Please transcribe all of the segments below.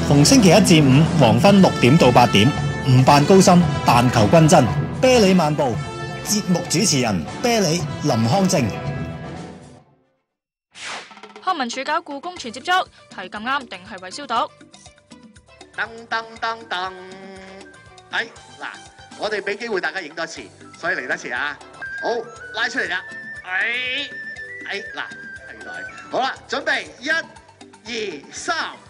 逢星期一至五黃昏6點到8點，唔扮高深，但求均真。啤梨漫步，節目主持人啤梨林康正。 康文署搞故宮全接觸，係咁啱定係為消毒？ 噔噔噔噔，嗱，我哋俾機會大家影多次，所以嚟多次啊！好，拉出嚟啦！嗱，係來，好啦，準備1、2、3，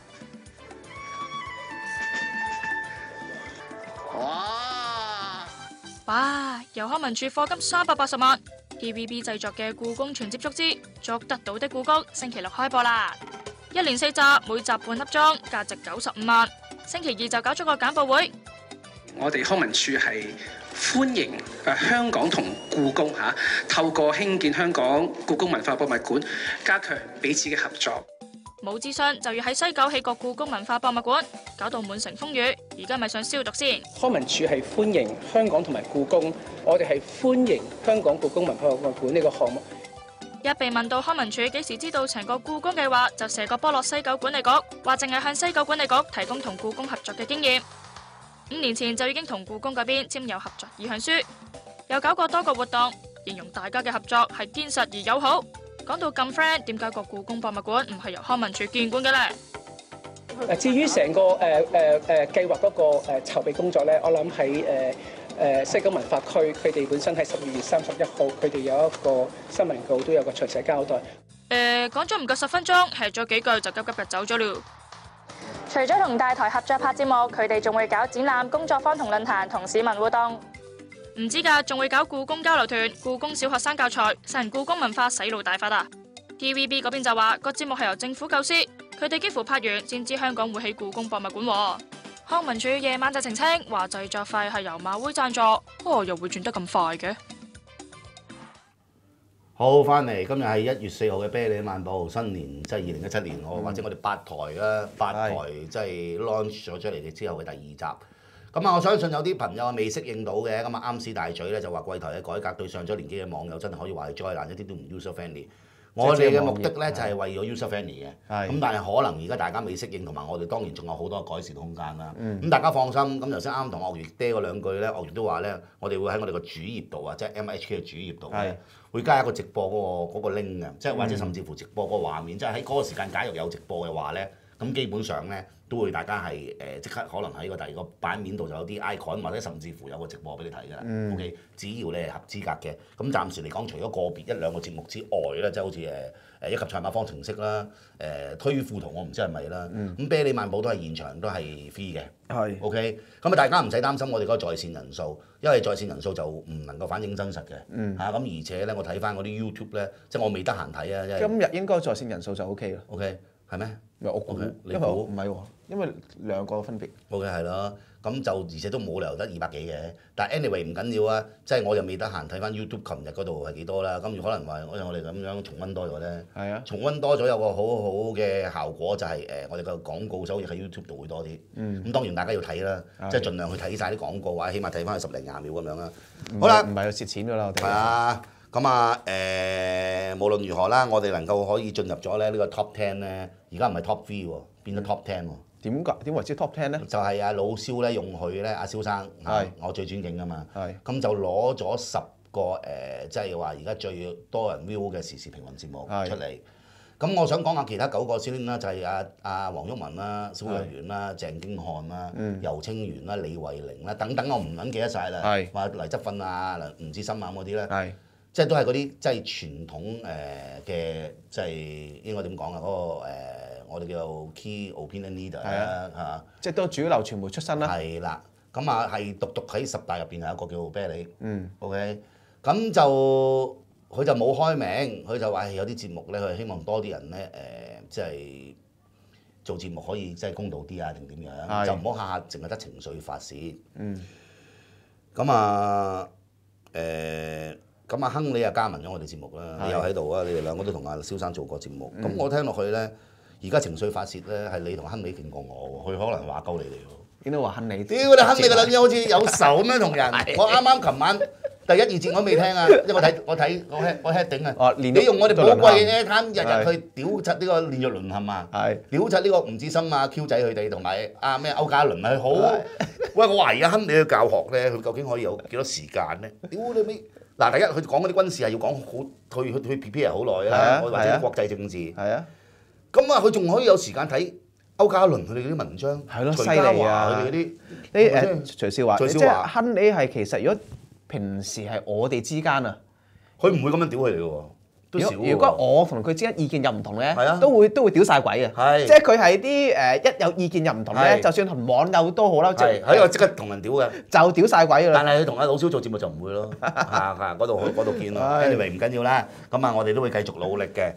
哇！由康文署課金380萬 ，TVB 製作嘅《故宮全接觸之捉得到的故宮》星期六開播啦！一連4集，每集半粒鐘，價值95萬。星期二就搞咗個簡報會。 我哋康文署係歡迎香港同故宮透過興建香港故宮文化博物館，加強彼此嘅合作。 冇諮詢就要喺西九起個故宮文化博物館，搞到滿城風雨。而家咪想消毒先？ 康文署係歡迎香港同埋故宮，我哋係歡迎香港故宮文化博物館呢個項目。 一被問到康文署幾時知道成個故宮計劃，就射個波落西九管理局，話淨係向西九管理局提供同故宮合作嘅經驗。5年前就已經同故宮嗰邊簽有合作意向書，又搞過多個活動，形容大家嘅合作係堅實而友好。講到咁 friend，點解個故宮博物館唔係由康文署建館嘅呢？ 至於成個計劃嗰個籌備工作咧，我諗喺西九文化區，佢哋本身喺12月31號，佢哋有一個新聞稿，都有個詳細交代。 講咗唔夠10分鐘，吃咗幾句就急急嘅走咗了。 除咗同大台合作拍節目，佢哋仲會搞展覽、工作坊同論壇，同市民互動。 唔知㗎，仲會搞故宮交流團、故宮小學生教材，成人故宮文化洗腦大法啊 ！TVB 嗰邊就話個節目係由政府構思，佢哋幾乎拍完先知香港會起故宮博物館。康文署夜晚就澄清話製作費係由馬會贊助，又會轉得咁快嘅？ 好，翻嚟今日係1月4號嘅啤梨漫步，新年即係2017年或者我哋8台啦，8台即係 launch 咗出嚟嘅之後嘅第2集。咁啊，我相信有啲朋友未適應到嘅，咁啊啱屎大嘴咧就話貴台嘅改革對上咗年紀嘅網友真係可以話係災難，一啲都唔 user friendly。我哋嘅目的咧就係為咗 user friendly 嘅，咁但係可能而家大家未適應，同埋我哋當然仲有好多改善空間啦。咁大家放心，咁頭先啱同鱷魚爹嗰兩句咧，鱷魚都話咧，我哋會喺我哋個主頁度啊，即係 MHK 嘅主頁度咧，會加一個直播嗰個 link 嘅，即係或者甚至乎直播個畫面，即係喺嗰個時間假如有直播嘅話咧，咁基本上咧都會大家係即刻可能喺個第二個版面度就有啲 icon， 或者甚至乎有個直播俾你睇㗎啦。OK， 只要你係合資格嘅，咁暫時嚟講，除咗個別1、2個節目之外咧，即係好似一級賽馬方程式啦，推富圖我唔知係咪啦，咁啤梨漫步都係現場都係 free 嘅，OK， 咁啊大家唔使擔心我哋嗰個在線人數，因為在線人數就唔能夠反映真實嘅，咁而且咧我睇翻嗰啲 YouTube 咧，即係我未得閒睇啊，因為今日應該在線人數就 OK 啦 ，OK 係咩？ 我估，因為唔係喎，因為兩個分別。 OK 係咯，咁就而且都冇理由得200幾嘅，但係 anyway 唔緊要啊，即係我又未得閒睇翻 YouTube 琴日嗰度係幾多啦，咁可能話我哋咁樣重溫多咗咧，重溫多咗有個好好嘅效果就係我哋個廣告收益喺 YouTube 度會多啲，咁當然大家要睇啦，即係盡量去睇晒啲廣告或者起碼睇翻佢10零20秒咁樣啦。好啦， 唔係要蝕錢㗎啦，我哋。 係啊，咁啊無論如何啦，我哋能夠可以進入咗咧呢個 Top 10咧，而家唔係 Top 3喎，變咗 Top 10喎。 點為之 Top 10咧？ 就係老蕭咧用佢咧，阿蕭生，我最尊敬㗎嘛。咁就攞咗10個即係話而家最多人 view 嘅時事評論節目出嚟。咁我想講下其他9個先啦，就係阿黃毓民啦、蕭若元啦、鄭經翰啦、游清源啦、李慧玲啦等等，我唔撚記得晒啦。話黎則奮啊、吳志森啊嗰啲咧。即係都係嗰啲即係傳統嘅，即係應該點講啊？嗰個我哋叫做 key opinion leader 啦嚇， 即係都主流傳媒出身啦。 係啦，咁啊係獨喺10大入邊係一個叫啤梨，OK， 咁就佢就冇開名，佢就話有啲節目咧，佢希望多啲人咧即係做節目可以即係公道啲啊，定點樣，就唔好下下淨係得情緒發泄。咁啊咁阿亨你又加盟咗我哋節目啦，你又喺度啊！你哋兩個都同阿蕭生做過節目，咁我聽落去咧，而家情緒發泄咧係你同亨利勁過我喎，佢可能話鳩你哋喎。 點解話亨利？ 屌你亨利個撚樣好似有仇咁樣同人！我啱啱琴晚第一二節我都未聽啊，因為我 heading 啊。 哦， 你用我哋寶貴嘅 airtime 日係日去屌柒呢個練若麟係嘛？ 係屌柒呢個吳志森啊、Q 仔佢哋同埋咩歐嘉倫啊，好係喂！我話而家亨利去教學咧，佢究竟可以有幾多時間咧？屌你尾嗱！第一佢講嗰啲軍事係要講好去 prepare 好耐啦， 係啊或者啲國際政治。 係啊， 咁啊，佢仲可以有時間睇歐嘉倫佢哋嗰啲文章， 係咯， 徐犀利嘉啊！ 華佢哋嗰啲。 你徐少華，即係徐少華亨利係其實如果平時係我哋之間啊， 佢唔會咁樣屌佢哋嘅喎，都少喎。 如果我同佢之間意見又唔同咧係啊， 都會屌晒鬼嘅。 係即係佢係啲一有意見又唔同咧， 係就算同網友都好啦， 係喺度即刻同人屌嘅。 就屌晒鬼㗎啦。 但係佢同阿老蕭做節目就唔會咯，嗰度見咯。 係 anyway 唔緊要啦，咁啊我哋都會繼續努力嘅。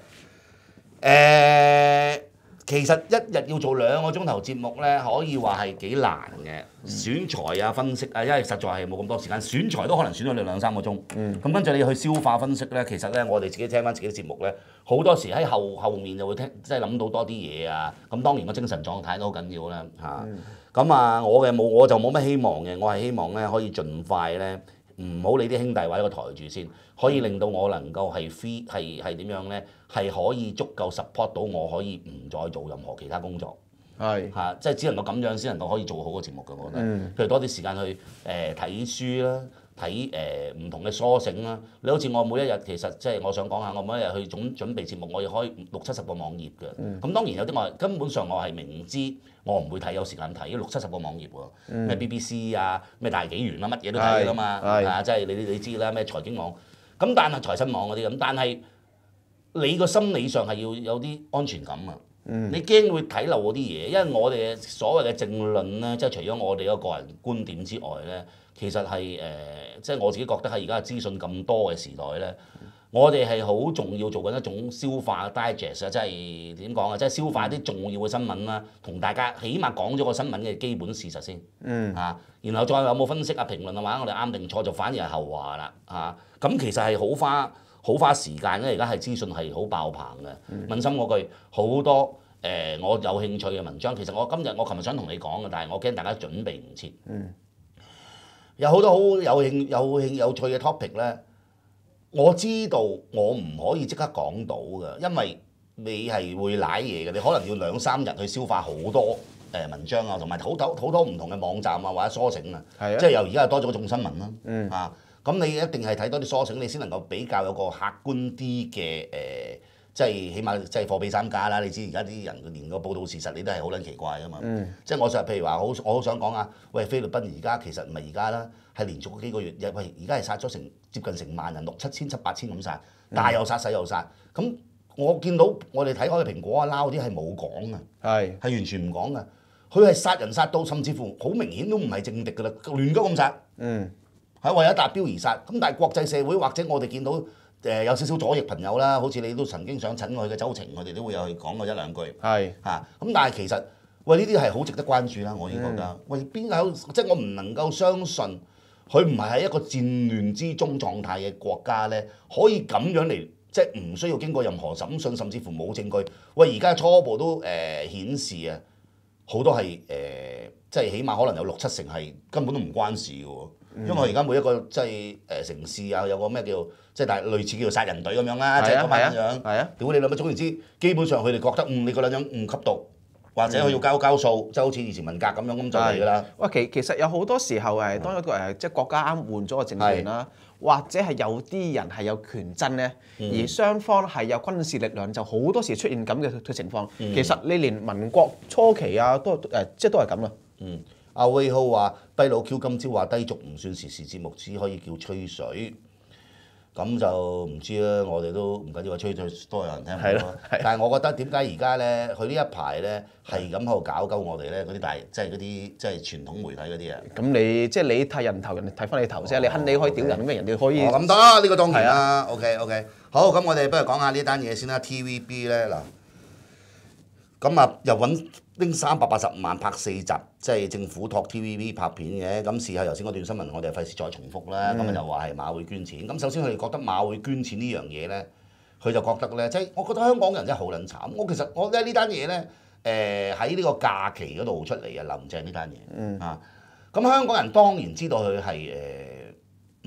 其實一日要做2個鐘頭節目咧，可以話係幾難嘅。選材啊、分析啊，因為實在係冇咁多時間，選材都可能選咗你2-3個鐘。咁跟住你去消化分析咧，其實咧我哋自己聽翻自己啲節目咧，好多時喺後面就會聽，即係諗到多啲嘢啊。咁當然個精神狀態都好緊要啦嚇。咁啊，我就冇乜希望嘅，我係希望咧可以盡快咧。唔好理啲兄弟或者個台住先，可以令到我能夠係 free 係點樣咧？係可以足夠 support 到我可以唔再做任何其他工作， 係嚇，即係只能夠咁樣先能夠可以做好個節目嘅，我覺得。譬如多啲時間去睇書啦，睇唔同嘅梳醒啦。你好似我每一日其實即係我想講下，我每一日去準備節目，我要開60-70個網頁嘅。咁當然有啲我根本上我係明知。我唔會睇，有時間睇60-70個網頁喎，咩 BBC 啊，咩大紀元啊，乜嘢都睇㗎嘛，即係你知啦，咩財經網，咁但係財新網嗰啲咁，但係你個心理上係要有啲安全感啊，你驚會睇漏嗰啲嘢，因為我哋所謂嘅政論咧，即係除咗我哋個個人觀點之外咧，其實係即係我自己覺得喺而家資訊咁多嘅時代咧。我哋係好重要做緊一種消化 digest 啊，即係點講啊？即係消化啲重要嘅新聞啦，同大家起碼講咗個新聞嘅基本事實先，然後再有冇分析啊、評論啊，或者我哋啱定錯就反而係後話啦，咁其實係好花時間咧。而家係資訊係好爆棚嘅，問心嗰句好多我有興趣嘅文章，其實我琴日想同你講嘅，但係我驚大家準備唔切，有好多好有趣嘅 topic 咧。我知道我唔可以即刻講到嘅，因為你係會舐嘢嘅，你可能要2-3日去消化好多文章啊，同埋好多唔同嘅網站啊或者梳醒啊，即係又而家又多咗個眾新聞啦，咁你一定係睇多啲梳醒，你先能夠比較有個客觀啲嘅即係起碼即係貨比三家啦。你知而家啲人連個報導事實你都係好撚奇怪㗎嘛，即係我譬如話我好想講啊，喂菲律賓而家其實唔係而家啦。係連續嗰幾個月，喂而家係殺咗接近成萬人，6-7千、7-8千咁殺，大又殺細又殺。咁我見到我哋睇開嘅蘋果啊、撈啲係冇講嘅，係完全唔講嘅。佢係殺人殺到，甚至乎好明顯都唔係政敵㗎啦，亂鳩咁殺。係為咗達標而殺。咁但係國際社會或者我哋見到有少少左翼朋友啦，好似你都曾經想診我嘅周庭，佢哋都會有去講過1-2句。咁但係其實喂呢啲係好值得關注啦，我已經覺得。喂邊有即係我唔能夠相信。佢唔係喺一個戰亂之中狀態嘅國家咧，可以咁樣嚟，即係唔需要經過任何審訊，甚至乎冇證據。喂，而家初步都顯示啊，好多係即係起碼可能有6-7成係根本都唔關事嘅喎。因為而家每一個即係城市啊，有個咩叫即係但係類似叫做殺人隊咁樣啦，即係嗰班咁樣。屌你諗乜？總言之，基本上佢哋覺得你個撚樣唔吸毒。或者佢要交數，即係好似以前文革咁樣咁就嚟㗎啦。 喂，其實有好多時候當一個即係國家啱換咗個政權啦，或者係有啲人係有權爭咧，而雙方係有軍事力量，就好多時出現咁嘅情況。其實你連民國初期啊，都即係都係咁啦。 阿威浩話：低佬 Q 今朝話低俗唔算時事節目，只可以叫吹水。咁就唔知啦，我哋都唔緊要話吹多有人聽咯。但係我覺得點解而家咧，佢呢一排咧係咁喺度搞鳩我哋咧，嗰啲即係嗰啲即係傳統媒體嗰啲啊。 咁你即係你睇人頭，人哋睇翻你頭啫。你亨利可以屌人咩？人哋可以。 咁得呢個當然啦。OK。好，咁我哋不如講下呢單嘢先啦。TVB 咧嗱，咁啊又拎380萬拍4集，即係政府託 TVB 拍片嘅。咁事後頭先嗰段新聞，我哋費事再重複啦。咁就話係馬會捐錢。咁首先佢哋覺得馬會捐錢呢樣嘢咧，佢就覺得咧，即係我覺得香港人真係好撚慘。其實我咧呢單嘢咧，喺呢個假期嗰度出嚟啊，林鄭呢單嘢咁香港人當然知道佢係唔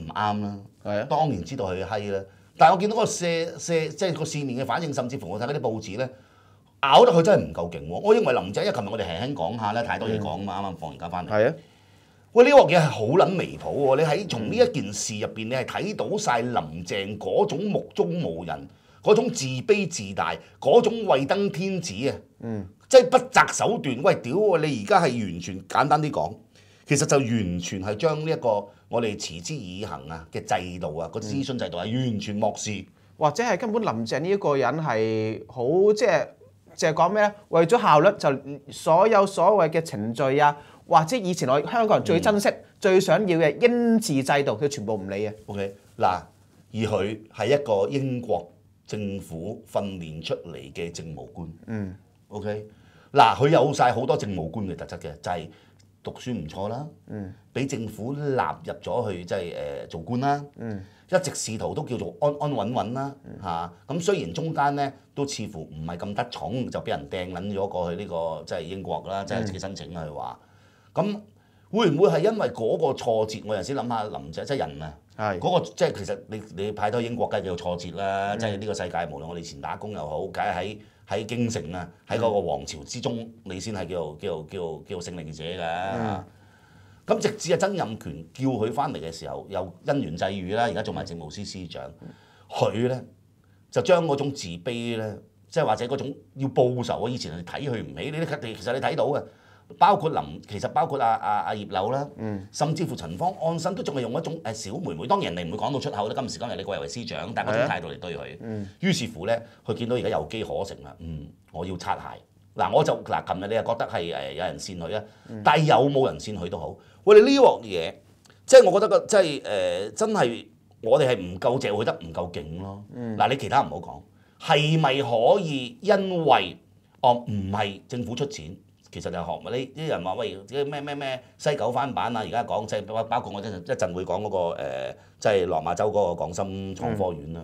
唔啱啦。 係啊， 當然知道佢閪啦，但係我見到個即係個市面嘅反應，甚至乎我睇嗰啲報紙咧，咬得佢真係唔夠勁喎。我認為林鄭，因為琴日我哋輕輕講下咧，太多嘢講啊嘛，啱啱放完假翻嚟。 係啊， 喂，呢鑊嘢係好撚離譜喎！你喺從呢一件事入邊，你係睇到晒林鄭嗰種目中無人、嗰種自卑自大、嗰種為登天子啊！即係不擇手段。喂，屌喎！你而家係完全簡單啲講，其實就完全係將呢一個我哋持之以恆啊嘅制度啊，個諮詢制度係完全漠視， 或者係根本林鄭呢一個人係好即係講咩咧？為咗效率就所有所謂嘅程序啊，或者以前我香港人最珍惜、最想要嘅英治制度，佢全部唔理嘅。 OK 嗱，而佢係一個英國政府訓練出嚟嘅政務官。OK 嗱，佢有晒好多政務官嘅特質嘅，就係、讀書唔錯啦，俾政府納入咗去即係做官啦，一直仕途都叫做安安穩穩啦嚇。咁雖然中間咧都似乎唔係咁得寵，就俾人掟撚咗過去呢個即係英國啦，即係自己申請啦佢話。咁會唔會係因為嗰個挫折？我有陣時諗下林鄭即係人啊，嗰個即係其實你派到英國梗係叫做挫折啦，即係呢個世界無論我哋以前打工又好，梗係喺京城啊，喺嗰個皇朝之中，你先係叫做勝利者㗎。咁直至係曾蔭權叫佢翻嚟嘅時候，又恩緣際遇啦，而家做埋政務司司長，佢咧就將嗰種自卑咧，即係或者嗰種要報仇啊，以前係睇佢唔起，其實你睇到嘅。包括其實包括阿葉劉啦，甚至乎陳方安生都仲係用一種小妹妹，當然人哋唔會講到出口啦。今時今日你貴為司長，但係嗰種態度嚟對佢，於是乎咧，佢見到而家有機可乘啦，我要擦鞋。嗱，我就琴日你又覺得係有人煽佢啊，但係有冇人煽佢都好，喂，你呢鑊嘢，即係我覺得即係真係我哋係唔夠謝佢得唔夠勁咯。嗱，你其他唔好講，係咪可以因為唔係政府出錢？其實就學你啲人話喂，咩西九翻版啊！而家講即係包括我一陣會講嗰個即係落馬洲嗰個廣深創科園啦。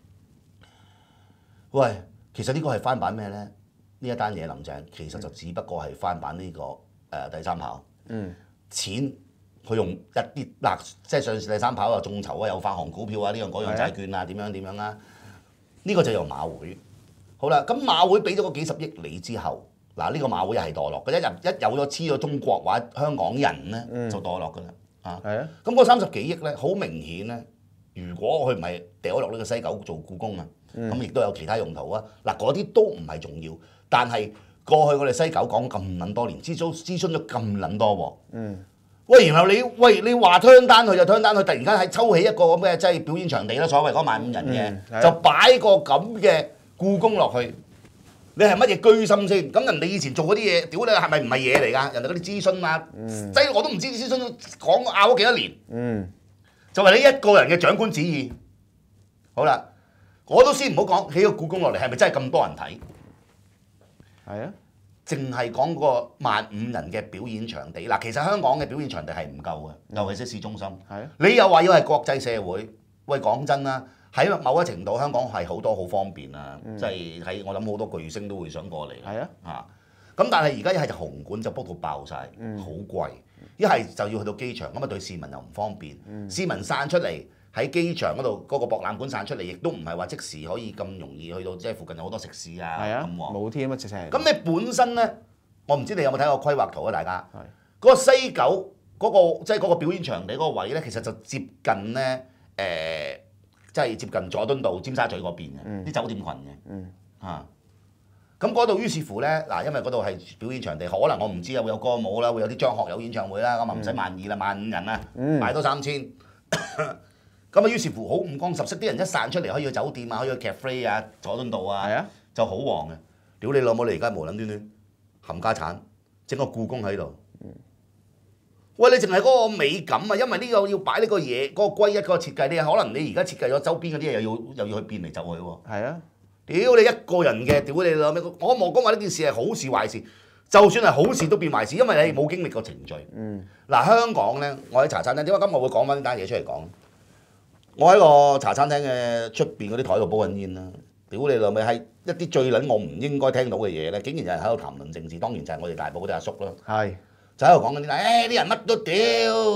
喂，其實呢個係翻版咩咧？呢一單嘢林鄭其實就只不過係翻版呢個第三跑。錢佢用一啲嗱，即係上市第三跑啊，眾籌啊，有發行股票啊，呢樣嗰樣債券啊，點樣啦？呢個就由馬會。好啦，咁馬會俾咗個幾十億你之後。嗱，呢個馬會又係墮落嘅，一有咗黐咗中國或者香港人咧，就墮落㗎啦。咁嗰30幾億咧，好明顯咧，如果佢唔係掉落呢個西九做故宮啊，咁亦都有其他用途啊。嗱，嗰啲都唔係重要，但係過去我哋西九講咁撚多年，諮詢咗咁撚多喎。喂，然後你話推單佢就推單佢，突然間係抽起一個咩即係表演場地啦，所謂嗰15000人嘅，就擺個咁嘅故宮落去。你係乜嘢居心先？咁人哋以前做嗰啲嘢，屌你係咪唔係嘢嚟㗎？人哋嗰啲諮詢啊，即係我都唔知諮詢講拗咗幾多年。就係你一個人嘅長官旨意。好啦，我都先唔好講起個故宮落嚟係咪真係咁多人睇？係啊，淨係講個15000人嘅表演場地。嗱，其實香港嘅表演場地係唔夠嘅，尤其是市中心。係啊，你又話要係國際社會，喂，講真啦。喺某一程度，香港係好多好方便啊！即係喺我諗好多巨星都會想過嚟。係啊，咁但係而家一係就紅館就 book 到爆晒，好貴；一係就要去到機場，咁啊對市民又唔方便。市民散出嚟喺機場嗰度，嗰個博覽館散出嚟，亦都唔係話即時可以咁容易去到，即係附近有好多食肆啊。係啊，冇添啊，直情。咁你本身咧，我唔知你有冇睇過規劃圖啊？大家嗰個西九嗰個即係嗰個表演場地嗰個位咧，其實就接近咧即係接近佐敦道、尖沙咀嗰邊嘅啲酒店群嘅，咁嗰度於是乎咧，嗱，因為嗰度係表演場地，可能我唔知啊，會有歌舞啦，會有啲張學友演唱會啦，咁啊唔使12000啦，15000人啊，賣多3000，咁啊於是乎好五光十色，啲人一散出嚟可以去酒店啊，可以去 cafe 啊，佐敦道啊，就好旺嘅。屌你老母！你而家無撚端端冚家產，整個故宮喺度。喂，你淨係嗰個美感啊，因為呢個要擺呢個嘢，嗰個歸一嗰個設計，你可能你而家設計咗周邊嗰啲嘢，又要去變嚟就去喎。係啊，屌你一個人嘅，屌你老味！我冇講話呢件事係好事壞事，就算係好事都變壞事，因為你冇經歷過程序。嗱，香港咧，我喺茶餐廳，點解今日會講翻呢單嘢出嚟講？我喺個茶餐廳嘅出邊嗰啲台度煲緊煙啦，屌你老味係一啲最撚我唔應該聽到嘅嘢咧，竟然有人喺度談論政治，當然就係我哋大埔嗰啲阿叔啦。係。就喺度講緊啲啲人乜都屌，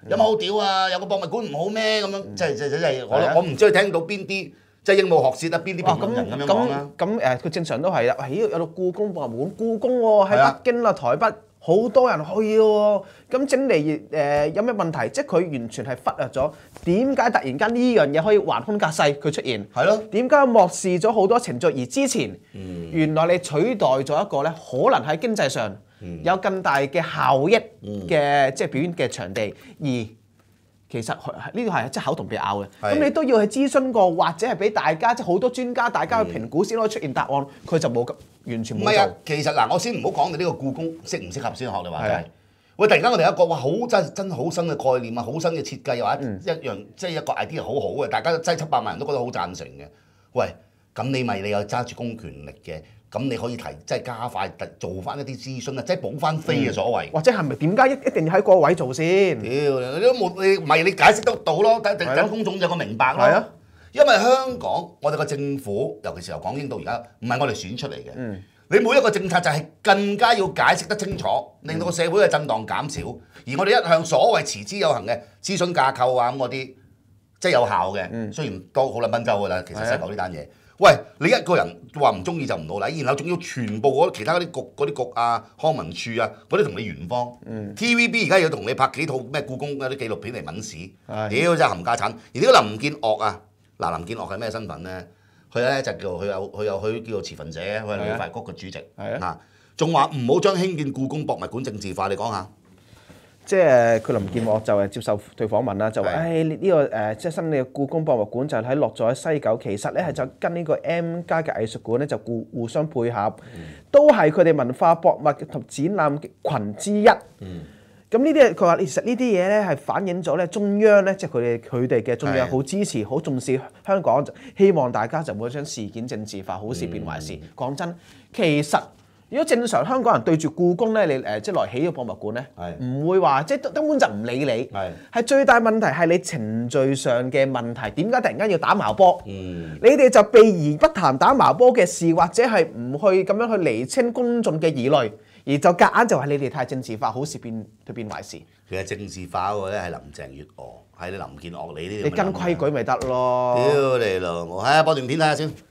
有乜好屌啊？有個博物館唔好咩咁樣？即係我唔知佢聽到邊啲即係鸚鵡學舌啊，邊啲評論人咁樣講啦。 佢正常都係啦。有到故宮博物館，故宮喎喺北京啊、台北好多人去喎。咁整嚟有咩問題？即係佢完全係忽略咗點解突然間呢樣嘢可以橫空隔世佢出現？係咯。點解漠視咗好多程序？而之前原來你取代咗一個咧，可能喺經濟上有更大嘅效益嘅即係表演嘅場地，而其實呢個係即係口同鼻拗嘅。咁你都要去諮詢過，或者係俾大家即係好多專家大家去評估先可以出現答案。佢就冇完全冇做。 唔係啊，其實嗱，我先唔好講你呢個故宮適唔適合先學你話齋。喂，突然間我哋有一個哇好真好新嘅概念啊，好新嘅設計，或者一樣即係一個 idea 好好嘅，大家擠700萬人都覺得好贊成嘅。喂，咁你有揸住公權力嘅，咁你可以即係加快做翻一啲諮詢啊，即係補翻飛嘅所謂。 或者係咪點解一定要喺個位做先？ 屌，你都冇你唔係你解釋得到咯，等公眾有個明白咯。係啊，因為香港我哋個政府，尤其是由港英到而家，唔係我哋選出嚟嘅。你每一個政策就係更加要解釋得清楚，令到個社會嘅震盪減少。而我哋一向所謂持之有恒嘅諮詢架構啊咁嗰啲，即係有效嘅。雖然都好撚賓州㗎啦，其實西九呢單嘢。喂，你一個人話唔中意就唔到禮，然後仲要全部其他嗰啲局啊、康文署啊嗰啲同你圓方。TVB 而家要同你拍幾套咩故宮嗰啲紀錄片嚟抆屎，屌真係冚家產。而呢個林建岳啊，林建岳係咩身份咧？佢咧就叫佢叫做持份者，佢係旅發局嘅主席。嗱，仲話唔好將興建故宮博物館政治化，你講下。 即係佢林建岳就係接受對訪問啦，就話呢個即係新嘅故宮博物館就喺落咗喺西九，其實咧係就跟呢個 M+ 嘅藝術館咧就互相配合，都係佢哋文化博物同展覽群之一。咁呢啲佢話其實呢啲嘢咧係反映咗咧中央咧，即係佢哋嘅中央好支持、好重視香港，希望大家就唔會將事件政治化，好事變壞事。講真，其實如果正常香港人對住故宮咧，你即係來起個博物館咧，唔會話即係根本就唔理你。係最大問題係你程序上嘅問題，點解突然間要打矛波？你哋就避而不談打矛波嘅事，或者係唔去咁樣去釐清公眾嘅疑慮。而就夾硬就係你哋太政治化，好事變壞事。 其實政治化嗰個咧係林鄭月娥，係你林建岳你呢啲。 你跟規矩咪得咯？ 屌你老母！係播段片睇下先。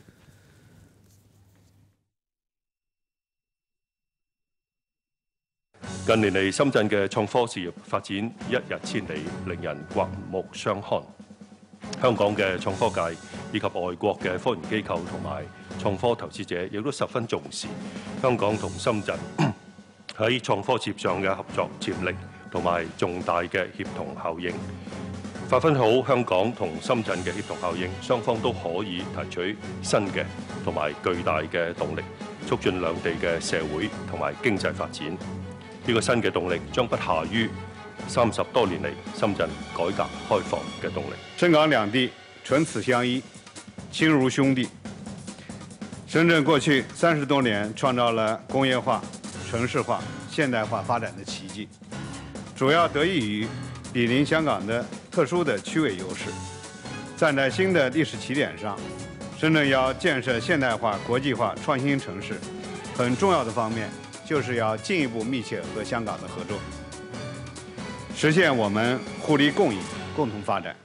近年嚟，深圳嘅創科事業發展一日千里，令人刮目相看。香港嘅創科界以及外國嘅科研機構同埋創科投資者，亦都十分重視香港同深圳喺創科事業上嘅合作潛力同埋重大嘅協同效應。發揮好香港同深圳嘅協同效應，雙方都可以提取新嘅同埋巨大嘅動力，促進兩地嘅社會同埋經濟發展。呢個新嘅動力將不下於30多年嚟深圳改革開放嘅動力。 深港兩地唇齒相依，親如兄弟。深圳過去30多年創造了工業化、城市化、現代化發展的奇蹟，主要得益於毗鄰香港的特殊的區位優勢。站在新的歷史起點上，深圳要建設現代化、國際化、創新城市，很重要的方面就是要進一步密切和香港的合作，實現我們互利共贏、共同發展。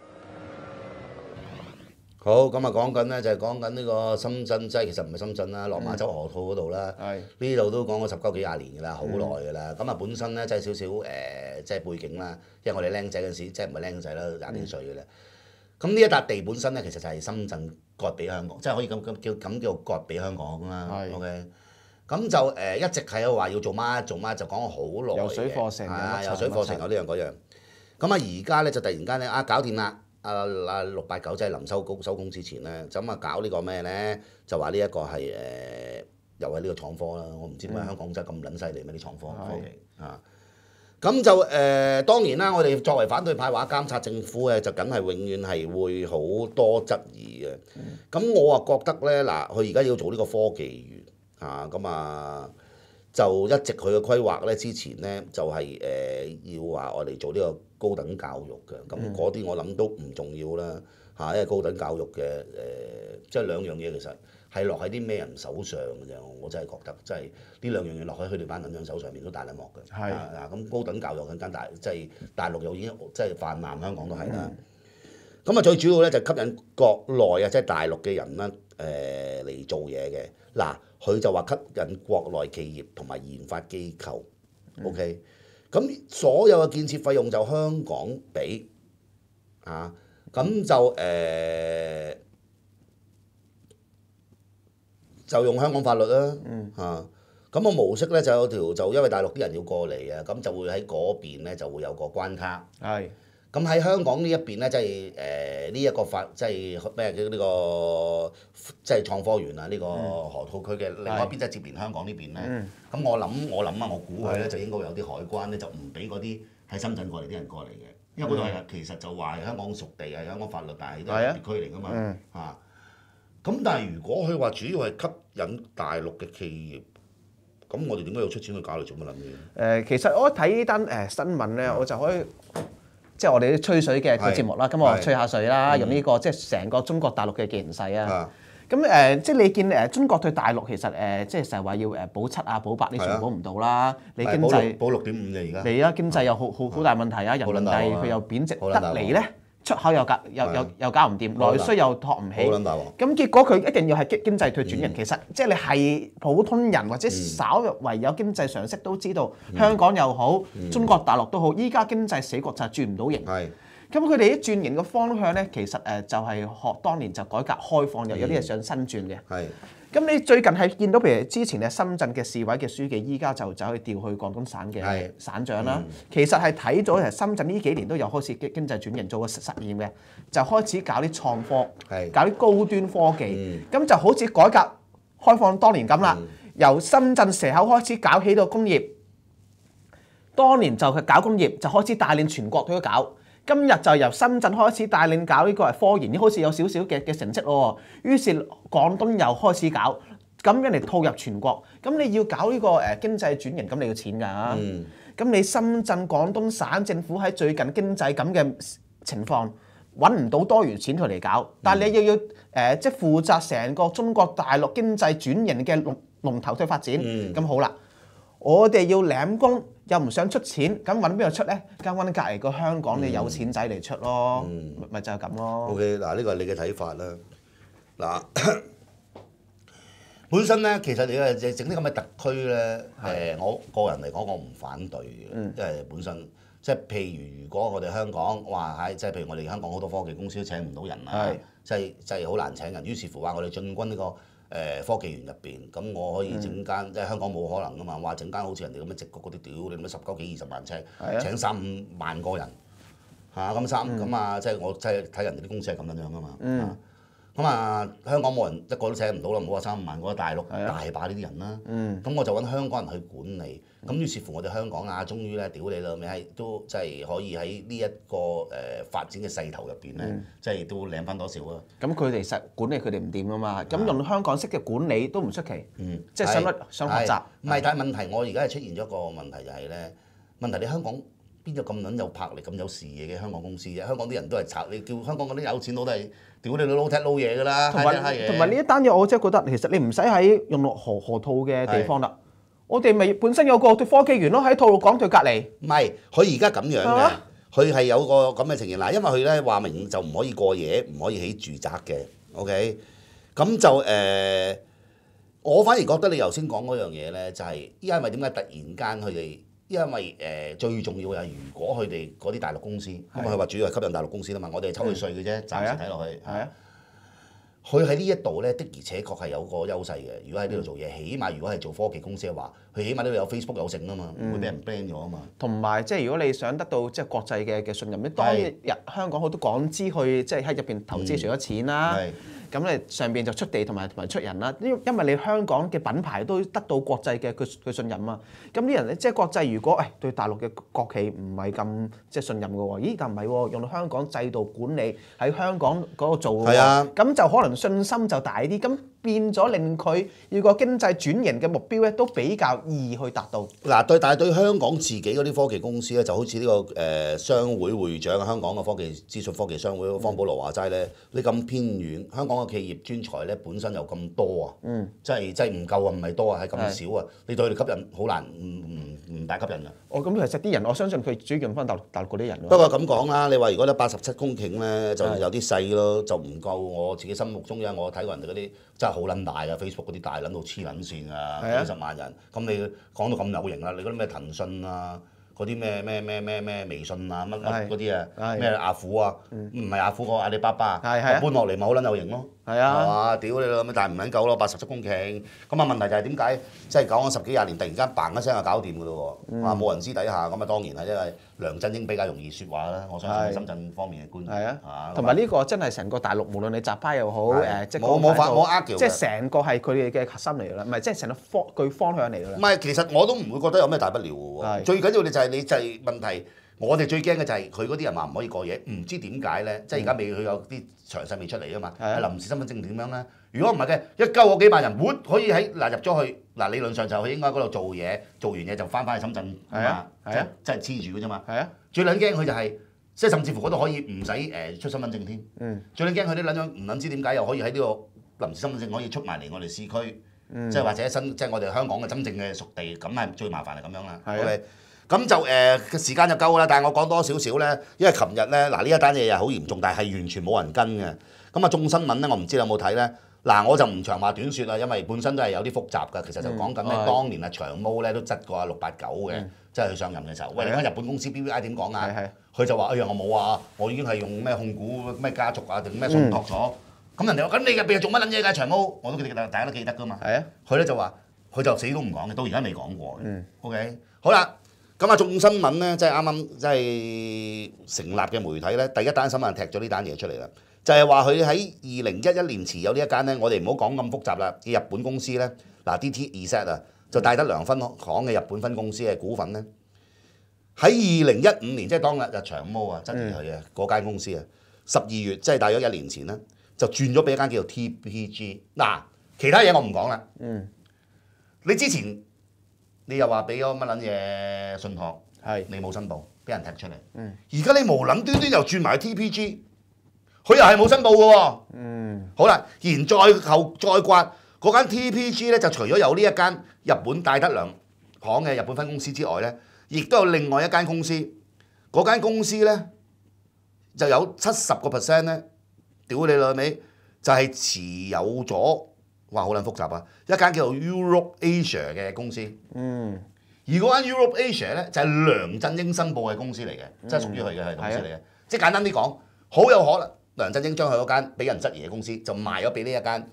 好，咁啊講緊咧就係講緊呢個深圳，即係其實唔係深圳啦，落馬洲河套嗰度啦，呢度都講咗10幾廿年㗎啦，好耐㗎啦。咁啊本身咧即係少少即係背景啦，因為我哋僆仔嗰陣時，即係唔係僆仔啦，廿幾歲㗎啦。咁呢一笪地本身咧，其實就係深圳割俾香港，即係可以咁叫割俾香港啦。OK， 咁就一直係話要做乜，就講咗好耐嘅。 游水課程游水課程有呢樣嗰樣。咁啊而家咧就突然間咧搞掂啦。689即係臨收工之前咧，就咁啊搞呢個咩咧？就話呢一個係又係呢個創科啦。我唔知點解香港真係咁撚犀利咩啲創科科技啊！咁就當然啦，我哋作為反對派話監察政府嘅，就梗係永遠係會好多質疑嘅。咁我啊覺得咧，嗱，佢而家要做呢個科技園啊，咁啊就一直佢嘅規劃咧，之前咧就係要話我哋做呢個高等教育嘅，咁嗰啲我諗都唔重要啦嚇，因為高等教育嘅即係兩樣嘢其實係落喺啲咩人手上嘅啫。我真係覺得，真係呢兩樣嘢落喺佢哋班撚樣手上面都大得幕嘅。 係咁高等教育更加大，即係大陸又已經即係泛濫，香港都係啦。咁啊，最主要咧就吸引國內啊，即係大陸嘅人啦，嚟做嘢嘅。嗱，佢就話吸引國內企業同埋研發機構。OK，咁所有嘅建設費用就香港俾啊，咁就用香港法律啦。咁個模式咧就有條就因為大陸啲人要過嚟啊，咁就會喺嗰邊咧就會有個關卡。 係。 咁喺香港呢一邊咧，即係呢一個法，即係咩叫呢個即係創科園啊？呢個河套區嘅另外一邊即係接連香港呢邊咧。咁我諗啊，我估佢咧就應該有啲海關咧就唔俾嗰啲喺深圳過嚟啲人過嚟嘅，因為嗰度係其實就話係香港屬地係香港法律，但係都係特別區嚟㗎嘛嚇。咁但係如果佢話主要係吸引大陸嘅企業，咁我哋點解要出錢去搞嚟做乜撚嘢？ 其實我睇呢單新聞咧，我就可以。即係我哋啲吹水嘅節目啦，咁我吹下水啦，用呢個即係成個中國大陸嘅形勢啊。咁即係你見中國對大陸其實即係成日話要保7啊、保8，你全部保唔到啦。你經濟保6.5啫而家。 你而家經濟有好大問題啊，人民幣佢又貶值得嚟咧。出口又搞唔掂，內需又托唔起，咁結果佢一定要係經濟退轉型。其實即係你係普通人或者稍為有經濟常識都知道，香港又好，中國大陸都好，依家經濟死局就係轉唔到型。咁佢哋啲轉型嘅方向咧，其實就係學當年就改革開放，有啲係想新轉嘅。咁你最近係見到譬如之前嘅深圳嘅市委嘅書記，依家就走去調去廣東省嘅省長啦。其實係睇咗深圳呢幾年都有開始經濟轉型，做個實驗嘅，就開始搞啲創科，搞啲高端科技。咁就好似改革開放當年咁啦，由深圳蛇口開始搞起到工業。當年就係搞工業，就開始帶領全國都搞。今日就由深圳開始帶領搞呢個係科研，好似有少少嘅成績喎。於是廣東又開始搞，咁樣嚟套入全國。咁你要搞呢個經濟轉型，咁你要錢㗎。咁你深圳、廣東省政府喺最近經濟咁嘅情況，揾唔到多餘錢佢嚟搞，但係你要即係負責成個中國大陸經濟轉型嘅龍頭去發展。咁好啦。我哋要領工，又唔想出錢，咁揾邊度出咧？梗揾隔離個香港你有錢仔嚟出咯，咪就係咁咯。 OK， 嗱呢個係你嘅睇法啦。嗱，本身咧，其實你整啲咁嘅特區咧，我個人嚟講，我唔反對嘅，因為本身即係譬如如果我哋香港話係即係譬如我哋香港好多科技公司都請唔到人啊，即係好難請人，於是乎話我哋進軍呢個科技園入邊，咁我可以整間即係香港冇可能噶嘛，話整間好似人哋咁樣直谷嗰啲屌你咁19幾20萬尺，請3-5萬個人嚇，咁啊即係我即係睇人哋啲公司係咁樣樣噶嘛。咁香港冇人一個都請唔到啦，唔好話3-5萬個，大陸大把呢啲人啦。咁我就揾香港人去管理。咁於是乎我哋香港終於咧屌你啦，咪係都即係可以喺呢一個發展嘅勢頭入邊咧，即係都領翻多少啊？ 咁佢哋實管理佢哋唔掂啊嘛，咁用香港式嘅管理都唔出奇。即係想學習。 唔係，但係問題我而家係出現咗一個問題就係咧，問題你香港邊有咁撚有魄力、咁有視野嘅香港公司啫？香港啲人都係炒，你叫香港嗰啲有錢佬都係屌你老撈踢撈嘢㗎啦， 同埋呢一單嘢，我真係覺得其實你唔使喺用落河套嘅地方啦。我哋咪本身有個科技園咯，喺吐露港對隔離。 唔係，佢而家咁樣嘅，佢係有個咁嘅情形嗱，因為佢咧話明就唔可以過夜，唔可以起住宅嘅。OK，咁就我反而覺得你頭先講嗰樣嘢咧，就係因為點解突然間佢哋？因為最重要係如果佢哋嗰啲大陸公司，因為佢話主要係吸引大陸公司啦嘛，我哋係抽佢稅嘅啫，暫時睇落去。佢喺呢一度咧的而且確係有個優勢嘅。如果喺呢度做嘢，起碼如果係做科技公司嘅話，佢起碼呢度有 Facebook 有剩啊嘛，唔會俾人 ban 咗啊嘛。 同埋即係如果你想得到即係國際嘅信任，你當日香港好多港資去即係喺入邊投資，除咗錢啦。咁你上邊就出地同埋出人啦，因為你香港嘅品牌都得到國際嘅佢信任啊。咁啲人咧即係國際，如果對大陸嘅國企唔係咁即係信任嘅喎，咦？但唔係喎，用到香港制度管理喺香港嗰度做嘅喎，咁就可能信心就大啲。咁變咗令佢要個經濟轉型嘅目標咧，都比較易去達到。 嗱，但係對香港自己嗰啲科技公司咧，就好似呢個商會會長香港嘅資訊科技商會方保羅話齋咧，你咁偏遠，香港嘅企業專才咧本身又咁多啊，真係唔夠啊，唔係多啊，係咁少啊，你對佢哋吸引好難，唔大吸引啊。 咁其實啲人，我相信佢主要用翻大陸嗰啲人。 不過咁講啦，你話如果咧87公頃咧，就有啲細咯，就唔夠我自己心目中，因為我睇過人哋嗰啲真係好撚大嘅 Facebook 嗰啲大撚到黐撚線啊，幾十萬人。咁你講到咁有型啦，你嗰啲咩騰訊啊，嗰啲咩微信啊，乜嗰啲啊，咩阿虎啊，唔係阿虎個阿里巴巴，搬落嚟咪好撚有型咯。係嘛？屌你老味，但係唔撚夠咯，87公頃。咁啊問題就係點解即係講咗10幾20年，突然間嘭一聲就搞掂㗎咯喎？冇人知底下，咁啊當然係因為梁振英比較容易説話啦。我相信深圳方面嘅官員。 同埋呢個真係成個大陸，無論你習派又好，即係冇呃叫。 即係成個係佢哋嘅核心嚟㗎啦，唔係即係成個方向嚟㗎啦。 唔係，其實我都唔會覺得有咩大不了喎。最緊要你就係問題。我哋最驚嘅就係佢嗰啲人話唔可以過夜，唔知點解咧？即係而家未佢有啲詳細未出嚟啊嘛。係臨時身份證點樣咧？如果唔係嘅，一鳩我幾萬人，可以喺入咗去理論上就佢應該喺嗰度做嘢，做完嘢就翻去深圳啊嘛，即係黐住嘅啫嘛。最撚驚佢就係即係甚至乎嗰度可以唔使出身份證添。最撚驚佢啲撚樣唔撚知點解又可以喺呢個臨時身份證可以出埋嚟我哋市區，即係或者即係我哋香港嘅真正嘅屬地，咁係最麻煩係咁樣啦。OK。咁就嘅時間就夠啦，但係我講多少少咧，因為琴日咧呢一單嘢又好嚴重，但係完全冇人跟嘅。咁啊，眾新聞咧，我唔知你有冇睇咧。我就唔長話短説啦，因為本身都係有啲複雜㗎。其實就講緊咧，當年長毛咧都質過689嘅，即係佢上任嘅時候。喂，你間日本公司 BVI 點講啊？佢就話：哎呀，我冇啊，我已經係用咩控股咩家族啊定咩信託咗。咁人哋話：咁你入邊做乜撚嘢㗎？長毛我都記得，大家都記得㗎嘛。佢咧就話：佢就死都唔講嘅，到而家未講過嘅。OK， 好啦。咁啊，眾新聞咧，即係啱啱即係成立嘅媒體咧，第一單新聞踢咗呢單嘢出嚟啦，就係話佢喺2011年持有呢一間咧，我哋唔好講咁複雜啦嘅日本公司咧，DT-Z 啊，就戴德梁分行嘅日本分公司嘅股份咧，喺2015年即係當日長毛啊質疑佢啊嗰間公司啊，12月即係大約1年前咧，就轉咗俾一間叫做 TPG。其他嘢我唔講啦。你之前。你又話俾咗乜撚嘢信託？你冇申報，俾人踢出嚟。而家你無撚端端又轉埋 TPG， 佢又係冇申報嘅喎。好啦，然再刮嗰間 TPG 咧，就除咗有呢一間日本戴德梁行嘅日本分公司之外咧，亦都有另外一間公司。嗰間公司咧就有70% 咧，屌你老味，就係持有咗。哇，好撚複雜啊！一間叫做 Europe Asia 嘅公司，而嗰間 Europe Asia 咧就係梁振英申報嘅公司嚟嘅，即係屬於佢嘅公司嚟嘅。即係簡單啲講，好有可能梁振英將佢嗰間俾人質疑嘅公司就賣咗俾呢一間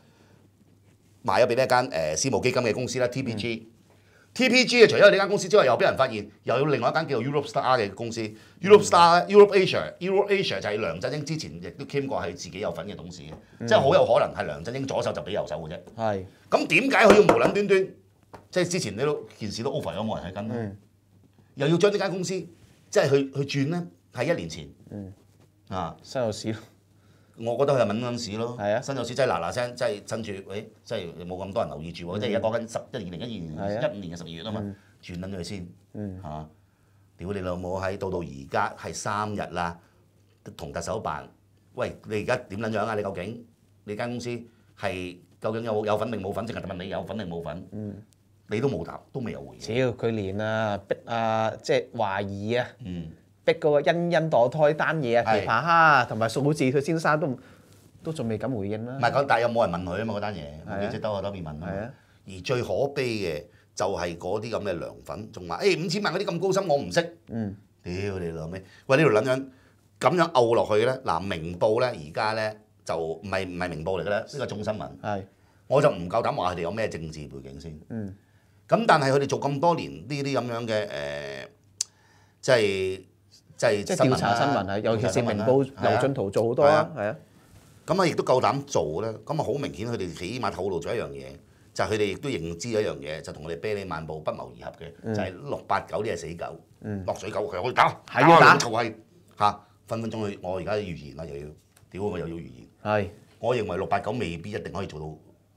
私募基金嘅公司啦 TPG。TPG 除咗有呢間公司之外，又俾人發現又有另外一間叫做 Europe Star 嘅公司。Europe Asia 就係梁振英之前亦都 claim 過係自己有份嘅董事嘅，即係好有可能係梁振英左手就俾右手嘅啫。咁點解佢要無撚端端？即係之前件事都 over 咗，冇人去跟啦。又要將呢間公司即係去轉咧，係1年前。 新有市咯。 我覺得佢係敏感市咯。新有市真係嗱聲，即係趁住，即係冇咁多人留意住喎。即係而家講緊2012年、15年嘅12月啊嘛，轉撚咗佢先嚇。屌你老母喺到而家係3日啦，同特首辦，喂你而家點撚樣啊？你究竟你間公司係究竟有份定冇份？淨係問你有份定冇份？你都冇答，都未有回應。 屌佢連逼即係懷疑啊！逼嗰個因墮胎單嘢啊，琵琶蝦同埋數字佢先生都仲未敢回應啦。 唔係，但係有冇人問佢啊嘛？嗰單嘢，記者兜口兜面問啊嘛。而最可悲嘅就係嗰啲咁嘅梁粉，仲話5000萬嗰啲咁高深我唔識。屌你老味！喂呢條撚樣咁樣漚落去咧，明報咧而家咧就唔係明報嚟嘅啦，呢個眾新聞。我就唔夠膽話佢哋有咩政治背景先。咁但係佢哋做咁多年呢啲咁樣嘅即係調查新聞啊，尤其是明報劉進圖做好多啊， 咁亦都夠膽做咧，咁好明顯佢哋起碼透露咗一樣嘢，就係佢哋亦都認知一樣嘢，就同我哋啤梨漫步不謀而合嘅，就係689呢係死狗，落水狗佢可以打， 係要打， 就係分分鐘去，我而家預言啦，又要屌我又要預言，我認為689未必一定可以做到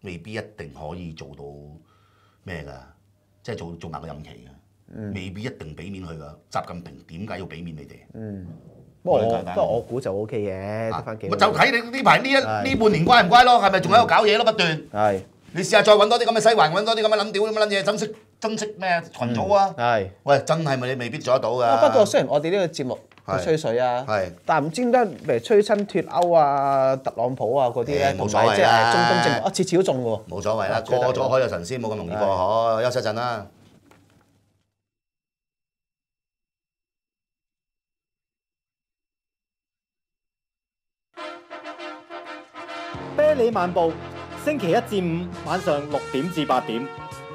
未必一定可以做到咩㗎，即係做埋個任期嘅，未必一定俾面佢㗎。習近平點解要俾面你哋？ 不過我估就 O K 嘅，得翻幾。 就睇你呢排呢半年乖唔乖咯，係咪仲喺度搞嘢咯不斷？ 係。 你試下再揾多啲咁嘅西環，揾多啲咁嘅撚屌咁嘅撚嘢，珍惜咩群組啊？係。喂，真係咪你未必做得到㗎？ 不過雖然我哋呢個節目係吹水啊，但係唔知點解譬如吹親脫歐啊、特朗普啊嗰啲咧，同埋即係中東政次次都中喎。 冇所謂啦，過咗海有神仙，冇咁容易過海。休息陣啦。 啤梨漫步，星期一至五晚上6點至8點。